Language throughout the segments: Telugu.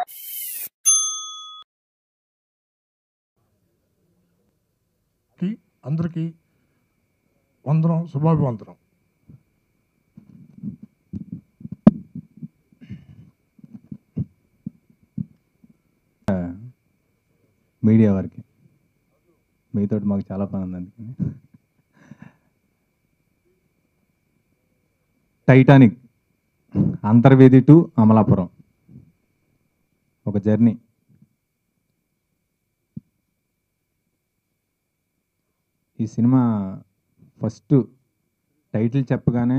అందరికీ వందనం, శుభాభివందనం. మీడియా వారికి మీతో మాకు చాలా పని ఉంది. అందుకని టైటానిక్ అంతర్వేది టు అమలాపురం ఒక జర్నీ. ఈ సినిమా ఫస్ట్ టైటిల్ చెప్పగానే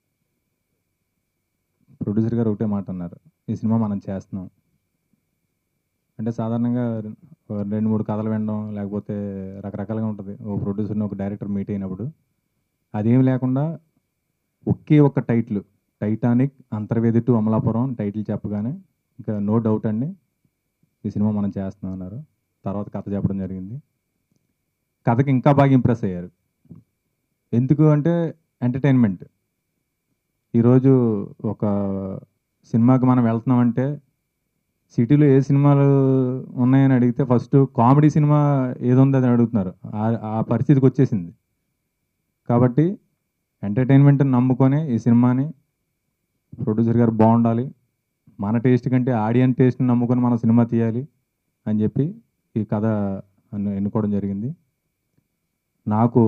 ప్రొడ్యూసర్ గారు ఒకటే మాట అన్నారు, ఈ సినిమా మనం చేస్తున్నాం అంటే. సాధారణంగా 2-3 కథలు వినడం లేకపోతే రకరకాలుగా ఉంటుంది ఓ ప్రొడ్యూసర్ని ఒక డైరెక్టర్ మీట్ అయినప్పుడు. అదేమి లేకుండా ఒకే ఒక title, Titanic Antarvedi to Amalapuram title చెప్పగానే ఇంకా నో డౌట్ అండి ఈ సినిమా మనం చేస్తున్నాం అన్నారు. తర్వాత కథ చెప్పడం జరిగింది. కథకి ఇంకా బాగా ఇంప్రెస్ అయ్యారు. ఎందుకు అంటే ఎంటర్టైన్మెంట్. ఈరోజు ఒక సినిమాకి మనం వెళ్తున్నామంటే సిటీలో ఏ సినిమాలు ఉన్నాయని అడిగితే ఫస్ట్ కామెడీ సినిమా ఏదుంది అని అడుగుతున్నారు. ఆ పరిస్థితికి వచ్చేసింది. కాబట్టి ఎంటర్టైన్మెంట్ని నమ్ముకొని ఈ సినిమాని ప్రొడ్యూసర్ గారు బాగుండాలి, మన టేస్ట్ కంటే ఆడియన్స్ టేస్ట్ని నమ్ముకొని మన సినిమా తీయాలి అని చెప్పి ఈ కథ ఎన్నుకోవడం జరిగింది. నాకు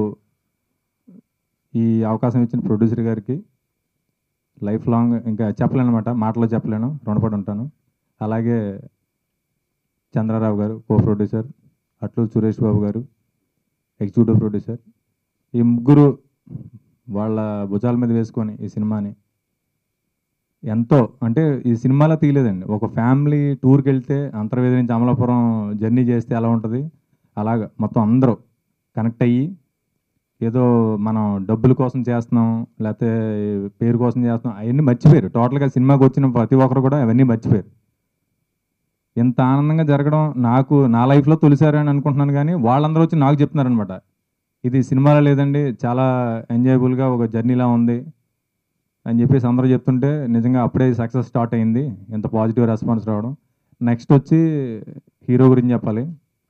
ఈ అవకాశం ఇచ్చిన ప్రొడ్యూసర్ గారికి లైఫ్ లాంగ్ ఇంకా చెప్పలేను అనమాట, మాటలో చెప్పలేను, రుణపడి ఉంటాను. అలాగే చంద్రరావు గారు కో ప్రొడ్యూసర్, అట్లూరు సురేష్ బాబు గారు ఎగ్జిక్యూటివ్ ప్రొడ్యూసర్, ఈ ముగ్గురు వాళ్ళ భుజాల మీద వేసుకొని ఈ సినిమాని ఎంతో అంటే ఈ సినిమాలో తీయలేదండి. ఒక ఫ్యామిలీ టూర్కి వెళ్తే అంతర్వేది నుంచి అమలాపురం జర్నీ చేస్తే ఎలా ఉంటుంది అలాగా మొత్తం అందరూ కనెక్ట్ అయ్యి ఏదో మనం డబ్బుల కోసం చేస్తున్నాం లేకపోతే పేరు కోసం చేస్తున్నాం అవన్నీ మర్చిపోయారు. టోటల్గా సినిమాకి వచ్చిన ప్రతి ఒక్కరు కూడా అవన్నీ మర్చిపోయారు. ఎంత ఆనందంగా జరగడం నాకు నా లైఫ్లో తొలిసారి అని అనుకుంటున్నాను. కానీ వాళ్ళందరూ వచ్చి నాకు చెప్తున్నారనమాట, ఇది సినిమాలో లేదండి చాలా ఎంజాయబుల్గా ఒక జర్నీలా ఉంది అని చెప్పేసి అందరూ చెప్తుంటే నిజంగా అప్పుడే సక్సెస్ స్టార్ట్ అయింది, ఎంత పాజిటివ్ రెస్పాన్స్ రావడం. నెక్స్ట్ వచ్చి హీరో గురించి చెప్పాలి.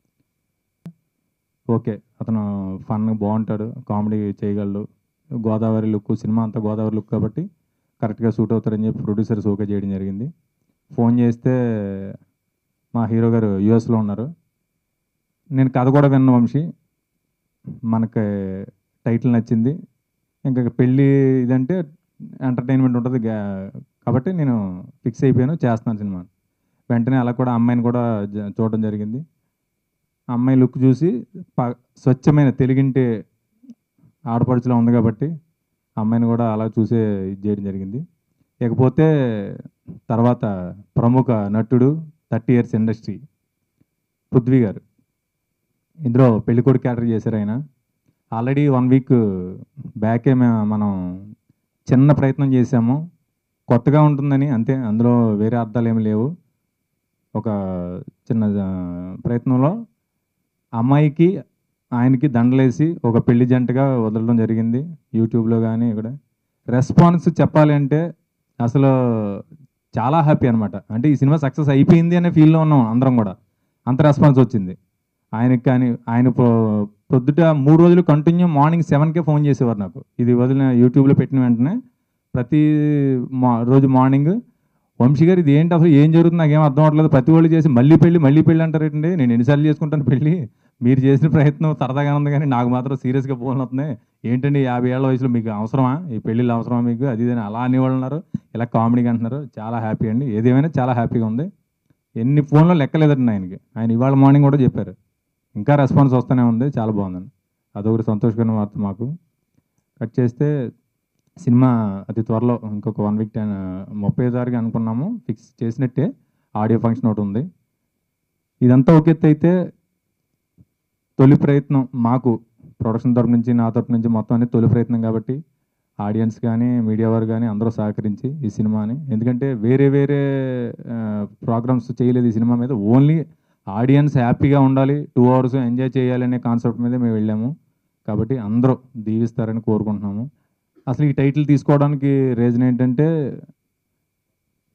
ఓకే, అతను ఫన్ బాగుంటాడు, కామెడీ చేయగలడు, గోదావరి లుక్, సినిమా అంతా గోదావరి లుక్ కాబట్టి కరెక్ట్గా సూట్ అవుతారని చెప్పి ప్రొడ్యూసర్స్ ఓకే చేయడం జరిగింది. ఫోన్ చేస్తే మా హీరో గారు యూఎస్లో ఉన్నారు. నేను కథ కూడా విన్న వంశీ, మనకి టైటిల్ నచ్చింది, ఇంకా పెళ్ళి ఇదంటే ఎంటర్టైన్మెంట్ ఉంటుంది కాబట్టి నేను ఫిక్స్ అయిపోయాను, చేస్తున్నాను సినిమా. వెంటనే అలా కూడా అమ్మాయిని కూడా చూడడం జరిగింది. అమ్మాయి లుక్ చూసి స్వచ్ఛమైన తెలుగింటి ఆడపడుచులో ఉంది కాబట్టి అమ్మాయిని కూడా అలా చూసే ఇది చేయడం జరిగింది. ఇకపోతే తర్వాత ప్రముఖ నటుడు 30 years ఇండస్ట్రీ పృథ్వీ గారు ఇందులో పెళ్ళికొడుకు క్యారెక్టర్ చేశారు. ఆయన ఆల్రెడీ 1 week బ్యాకే మనం చిన్న ప్రయత్నం చేశాము, కొత్తగా ఉంటుందని అంతే, అందులో వేరే అర్థాలు ఏమి లేవు. ఒక చిన్న ప్రయత్నంలో అమ్మాయికి ఆయనకి దండలేసి ఒక పెళ్లి జంటగా వదలడం జరిగింది. యూట్యూబ్లో కానీ ఇక్కడ రెస్పాన్స్ చెప్పాలి అంటే అసలు చాలా హ్యాపీ అనమాట. అంటే ఈ సినిమా సక్సెస్ అయిపోయింది అనే ఫీల్లో ఉన్నాం అందరం కూడా, అంత రెస్పాన్స్ వచ్చింది ఆయనకి. కానీ ఆయన పొద్దుట 3 రోజులు కంటిన్యూ మార్నింగ్ 7కే ఫోన్ చేసేవారు నాకు. ఇది వదిలిన యూట్యూబ్లో పెట్టిన వెంటనే ప్రతి రోజు మార్నింగ్, వంశీ గారు ఇది ఏంటి అసలు ఏం జరుగుతుంది నాకేం అర్థం అవ్వట్లేదు, ప్రతి వాళ్ళు చేసి మళ్ళీ పెళ్ళి అంటారేంటి, నేను ఎన్నిసార్లు చేసుకుంటాను పెళ్ళి, మీరు చేసిన ప్రయత్నం సరదాగా ఉంది కానీ నాకు మాత్రం సీరియస్గా ఫోన్ అవుతున్నాయి, ఏంటండి 50 ఏళ్ల వయసులో మీకు అవసరమా ఈ పెళ్ళిళ్ళు, అవసరమా మీకు, అది ఇది అలా అనేవాళ్ళు ఉన్నారు, ఇలా కామెడీగా అంటున్నారు. చాలా హ్యాపీ అండి, ఏదేమైనా చాలా హ్యాపీగా ఉంది. ఎన్ని ఫోన్లో లెక్కలేదండి ఆయనకి. ఆయన ఇవాళ మార్నింగ్ కూడా చెప్పారు ఇంకా రెస్పాన్స్ వస్తూనే ఉంది, చాలా బాగుందండి. అదొకటి సంతోషకరమైన వార్త మాకు. కట్ చేస్తే సినిమా అతి త్వరలో ఇంకొక 1 week 30వ తారీఖు అనుకున్నాము, ఫిక్స్ చేసినట్టే. ఆడియో ఫంక్షన్ ఒకటి ఉంది. ఇదంతా ఒక ఎత్తు అయితే తొలి ప్రయత్నం మాకు ప్రొడక్షన్ తరపు నుంచి, నా తరపు నుంచి మొత్తం అన్ని తొలి ప్రయత్నం కాబట్టి ఆడియన్స్ కానీ మీడియా వారు కానీ అందరూ సహకరించి ఈ సినిమాని, ఎందుకంటే వేరే ప్రోగ్రామ్స్ చేయలేదు ఈ సినిమా మీద, ఓన్లీ ఆడియన్స్ హ్యాపీగా ఉండాలి, 2 hours ఎంజాయ్ చేయాలి అనే కాన్సెప్ట్ మీద మేము వెళ్ళాము. కాబట్టి అందరూ దీవిస్తారని కోరుకుంటున్నాము. అసలు ఈ టైటిల్ తీసుకోవడానికి రీజన్ ఏంటంటే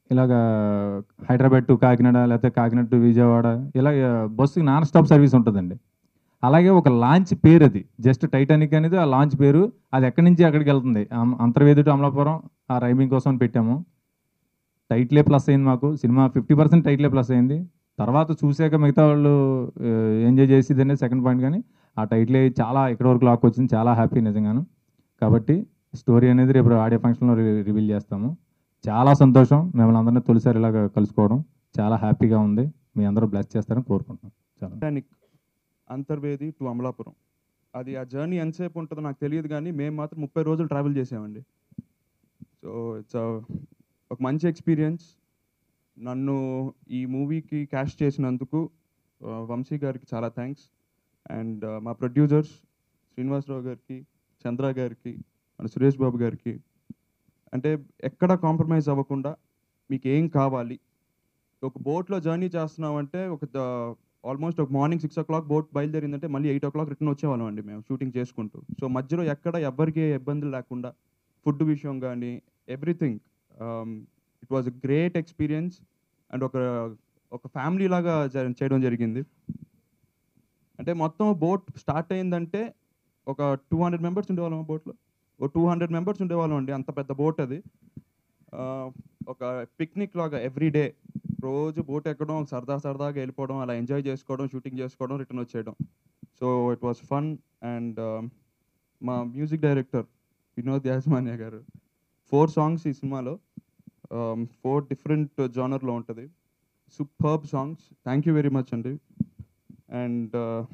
ఇలాగా హైదరాబాద్ టు కాకినాడ లేకపోతే కాకినాడ టు విజయవాడ ఇలా బస్సుకి నాన్ స్టాప్ సర్వీస్ ఉంటుందండి. అలాగే ఒక లాంచ్ పేరు అది, జస్ట్ టైటానిక్ అనేది ఆ లాంచ్ పేరు. అది ఎక్కడి నుంచి ఎక్కడికి వెళ్తుంది, అంతర్వేది టు అమలాపురం, ఆ రైమింగ్ కోసం అని పెట్టాము. టైటిలే ప్లస్ అయింది మాకు. సినిమా 50% టైటిలే ప్లస్ అయింది. తర్వాత చూసాక మిగతా వాళ్ళు ఎంజాయ్ చేసేది అనేది సెకండ్ పాయింట్, కానీ ఆ టైటిలే చాలా ఇక్కడ వరకు లాక్ వచ్చింది. చాలా హ్యాపీ నిజంగాను. కాబట్టి స్టోరీ అనేది రేపు ఆడియో ఫంక్షన్లో రివీల్ చేస్తాము. చాలా సంతోషం మిమ్మల్ని అందరినీ తొలిసారి ఇలాగ కలుసుకోవడం. చాలా హ్యాపీగా ఉంది. మీ అందరూ బ్లెస్ చేస్తారని కోరుకుంటున్నాం. చాలా టైటానిక్ అంతర్వేది టు అమలాపురం, అది ఆ జర్నీ ఎంతసేపు ఉంటుందో నాకు తెలియదు, కానీ మేము మాత్రం 30 రోజులు ట్రావెల్ చేసామండి. సో ఇట్స్ ఒక మంచి ఎక్స్పీరియన్స్. నన్ను ఈ మూవీకి క్యాస్ట్ చేసినందుకు వంశీ గారికి చాలా థ్యాంక్స్. అండ్ మా ప్రొడ్యూసర్స్ శ్రీనివాసరావు గారికి, చంద్ర గారికి, మన సురేష్ బాబు గారికి, అంటే ఎక్కడ కాంప్రమైజ్ అవ్వకుండా మీకు ఏం కావాలి, ఒక బోట్లో జర్నీ చేస్తున్నామంటే ఆల్మోస్ట్ ఒక మార్నింగ్ 6 o'clock బోట్ బయలుదేరిందంటే మళ్ళీ 8 o'clock రిటర్న్ వచ్చేవాళ్ళం అండి మేము షూటింగ్ చేసుకుంటూ. సో మధ్యలో ఎక్కడ ఎవరికి ఇబ్బందులు లేకుండా ఫుడ్ విషయం కానీ everything, it was a great experience. And ఒక ఫ్యామిలీ లాగా చేయడం జరిగింది. అంటే మొత్తం బోట్ స్టార్ట్ అయిందంటే ఒక 200 members ఉండేవాళ్ళం ఆ బోట్లో. ఒక 200 members ఉండేవాళ్ళం అండి, అంత పెద్ద బోట్ అది. ఒక పిక్నిక్ లాగా ఎవ్రీ డే రోజు బోట్ ఎక్కడం, సరదాగా వెళ్ళిపోవడం, అలా ఎంజాయ్ చేసుకోవడం, షూటింగ్ చేసుకోవడం, రిటర్న్ వచ్చేయడం. So it was fun. And మా మ్యూజిక్ డైరెక్టర్ వినోద్ యాజమాన్య గారు 4 songs ఈ సినిమాలో, 4 different జానర్లో ఉంటుంది. Superb songs. Thank you very much అండి. And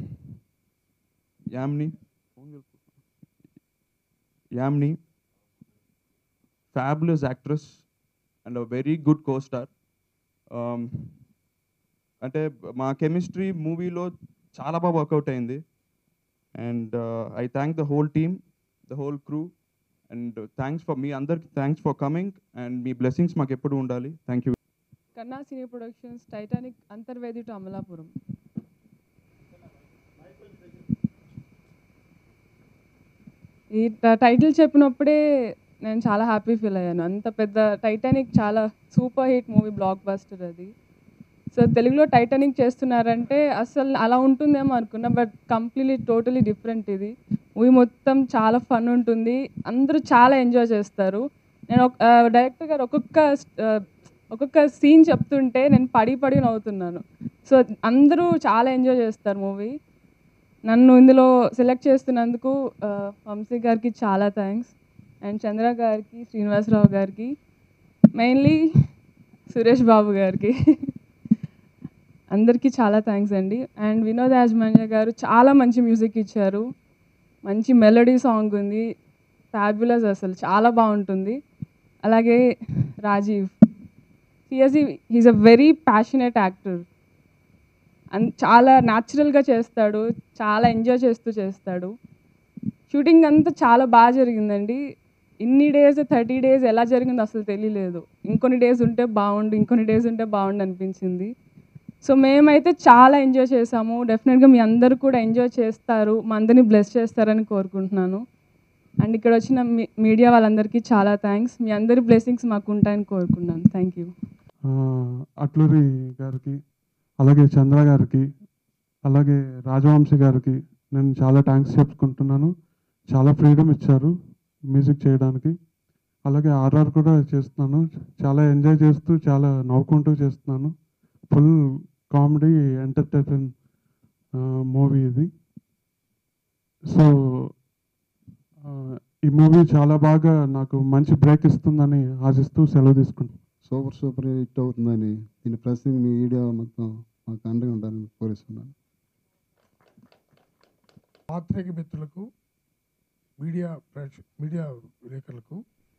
Yamini fabulous actress and a very good costar. అంటే మా కెమిస్ట్రీ మూవీలో చాలా బాగా వర్కౌట్ అయింది. And I thank the whole team, the whole crew. And thanks for మీ అందరికి, థ్యాంక్స్ ఫర్ కమింగ్. అండ్ మీ బ్లెస్సింగ్స్ మాకు ఎప్పుడు ఉండాలి. Thank you. Kanna cine productions, Titanic Antarvedi to Amalapuram. ఈ టైటిల్ చెప్పినప్పుడే నేను చాలా హ్యాపీ ఫీల్ అయ్యాను. అంత పెద్ద టైటానిక్ చాలా super hit movie, block buster అది. సో తెలుగులో టైటానిక్ చేస్తున్నారంటే అసలు అలా ఉంటుందేమో అనుకున్నా, బట్ కంప్లీట్లీ టోటలీ డిఫరెంట్. ఇది మూవీ మొత్తం చాలా ఫన్ ఉంటుంది, అందరూ చాలా ఎంజాయ్ చేస్తారు. నేను డైరెక్టర్ గారు ఒక్కొక్క సీన్ చెప్తుంటే నేను పడి నవ్వుతున్నాను. సో అందరూ చాలా ఎంజాయ్ చేస్తారు మూవీ. నన్ను ఇందులో సెలెక్ట్ చేస్తున్నందుకు వంశీ గారికి చాలా థ్యాంక్స్. అండ్ చంద్ర గారికి, శ్రీనివాసరావు గారికి, మెయిన్లీ సురేష్ బాబు గారికి అందరికీ చాలా థ్యాంక్స్ అండి. అండ్ వినోద్ యాజమాన్య గారు చాలా మంచి మ్యూజిక్ ఇచ్చారు. మంచి మెలోడీ సాంగ్ ఉంది, ఫ్యాబ్యులస్, అసలు చాలా బాగుంటుంది. అలాగే Rajeev, he's a very passionate actor. చాలా న్యాచురల్గా చేస్తాడు, చాలా ఎంజాయ్ చేస్తూ చేస్తాడు. షూటింగ్ అంతా చాలా బాగా జరిగిందండి. ఇన్ని డేస్ 30 days ఎలా జరిగిందో అసలు తెలియలేదు. ఇంకొన్ని డేస్ ఉంటే బాగుండు అనిపించింది. సో మేమైతే చాలా ఎంజాయ్ చేసాము. డెఫినెట్గా మీ అందరూ కూడా ఎంజాయ్ చేస్తారు, మా అందరినీ బ్లెస్ చేస్తారని కోరుకుంటున్నాను. అండ్ ఇక్కడ వచ్చిన మీడియా వాళ్ళందరికీ చాలా థ్యాంక్స్. మీ అందరి బ్లెస్సింగ్స్ మాకు ఉంటాయని కోరుకున్నాను. Thank you. అట్లూరి గారికి, అలాగే చంద్ర గారికి, అలాగే రాజవంశీ గారికి నేను చాలా థ్యాంక్స్ చెప్పుకుంటున్నాను. చాలా ఫ్రీడమ్ ఇచ్చారు మ్యూజిక్ చేయడానికి. అలాగే ఆర్ఆర్ కూడా చేస్తున్నాను, చాలా ఎంజాయ్ చేస్తూ చాలా నవ్వుకుంటూ చేస్తున్నాను. ఫుల్ కామెడీ ఎంటర్టైన్మెంట్ మూవీ ఇది. సో ఈ మూవీ చాలా బాగా నాకు మంచి బ్రేక్ ఇస్తుందని ఆశిస్తూ సెలవు తీసుకుంటాను. సూపర్ హిట్ అవుతుందని దీని ప్రెసింగ్ మీడియా మొత్తం మాకు అండగా ఉండాలని కోరుస్తున్నాను. పాత్రిక మిత్రులకు, మీడియా విలేకరులకు,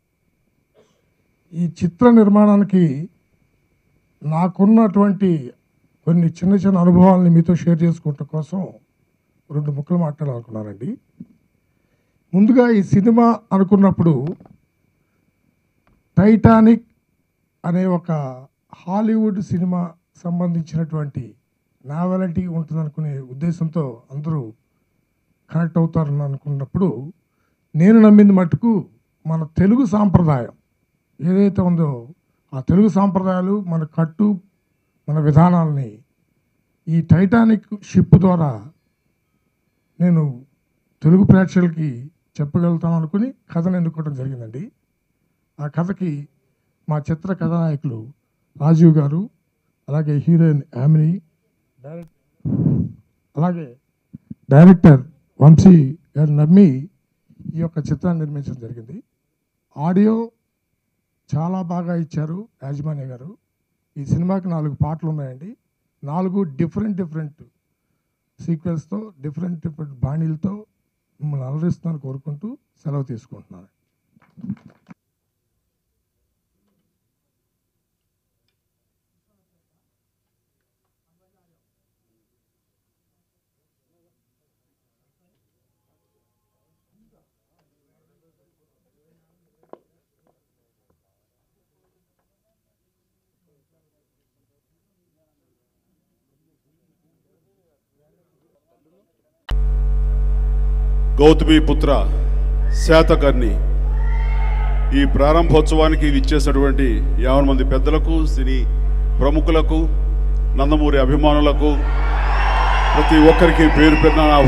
ఈ చిత్ర నిర్మాణానికి నాకున్నటువంటి కొన్ని చిన్న అనుభవాలని మీతో షేర్ చేసుకోవటం కోసం 2 ముక్కలు మాట్లాడాలనుకున్నానండి. ముందుగా ఈ సినిమా అనుకున్నప్పుడు టైటానిక్ అనే ఒక హాలీవుడ్ సినిమా సంబంధించినటువంటి నావెలిటీ ఉంటుందనుకునే ఉద్దేశంతో అందరూ కనెక్ట్ అవుతారని అనుకున్నప్పుడు నేను నమ్మింది మటుకు మన తెలుగు సాంప్రదాయం ఏదైతే ఉందో ఆ తెలుగు సాంప్రదాయాలు, మన కట్టు, మన విధానాలని ఈ టైటానిక్ షిప్ ద్వారా నేను తెలుగు ప్రేక్షకులకి చెప్పగలుగుతాను అనుకుని కథను ఎన్నుకోవడం జరిగిందండి. ఆ కథకి మా చిత్ర కథానాయకులు రాజీవ్ గారు, అలాగే హీరోయిన్ యామిని, అలాగే డైరెక్టర్ వంశీ గారు నమ్మి ఈ యొక్క చిత్రాన్ని నిర్మించడం జరిగింది. ఆడియో చాలా బాగా ఇచ్చారు యాజమాన్య గారు. ఈ సినిమాకి 4 పాటలు ఉన్నాయండి. 4 డిఫరెంట్ సీక్వెన్స్తో, డిఫరెంట్ బాణీలతో మిమ్మల్ని అలరిస్తున్నాను కోరుకుంటూ సెలవు తీసుకుంటున్నాను. గౌతమి పుత్ర శాతకర్ణి ఈ ప్రారంభోత్సవానికి విచ్చేసినటువంటి 50 మంది పెద్దలకు, సినీ ప్రముఖులకు, నందమూరి అభిమానులకు, ప్రతి ఒక్కరికి పేరు పేరున